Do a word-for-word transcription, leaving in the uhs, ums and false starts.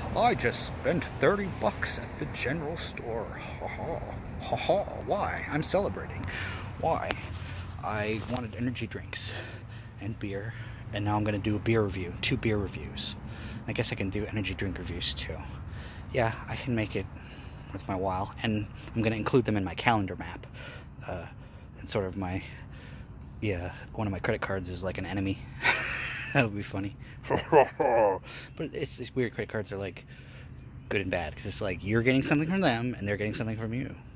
I just spent thirty bucks at the general store. Ha ha. Ha ha. Why? I'm celebrating. Why? I wanted energy drinks and beer, and now I'm going to do a beer review. Two beer reviews. I guess I can do energy drink reviews too. Yeah, I can make it worth my while, and I'm going to include them in my calendar map. Uh, and sort of my, yeah, one of my credit cards is like an enemy. That'll be funny. But it's, it's weird. Credit cards are like good and bad, because it's like you're getting something from them and they're getting something from you.